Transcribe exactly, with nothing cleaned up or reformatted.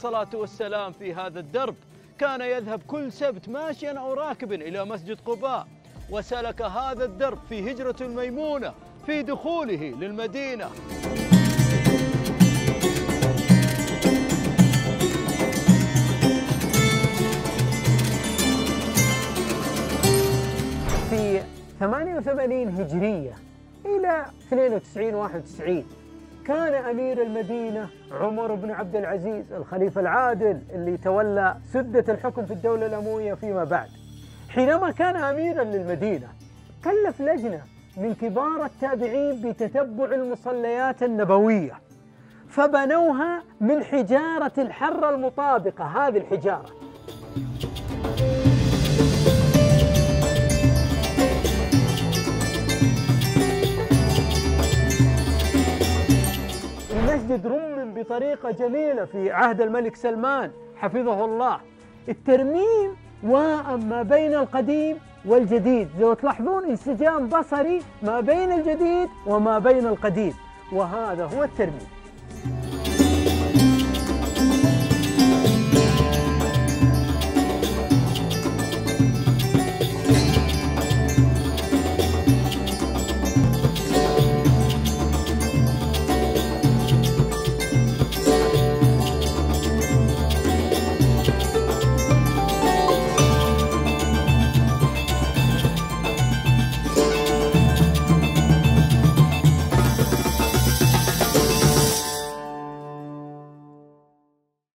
الصلاة والسلام في هذا الدرب، كان يذهب كل سبت ماشيا أو راكبا إلى مسجد قباء، وسلك هذا الدرب في هجرة الميمونة في دخوله للمدينة. في ثمانية وثمانين هجرية إلى اثنين وتسعين واحد وتسعين كان أمير المدينة عمر بن عبد العزيز الخليفة العادل اللي تولى سدة الحكم في الدولة الأموية فيما بعد. حينما كان أميرا للمدينة كلف لجنة من كبار التابعين بتتبع المصليات النبوية، فبنوها من حجارة الحرة المطابقة. هذه الحجارة المسجد رمم بطريقة جميلة في عهد الملك سلمان حفظه الله. الترميم وأم ما بين القديم والجديد، لو تلاحظون انسجام بصري ما بين الجديد وما بين القديم، وهذا هو الترميم.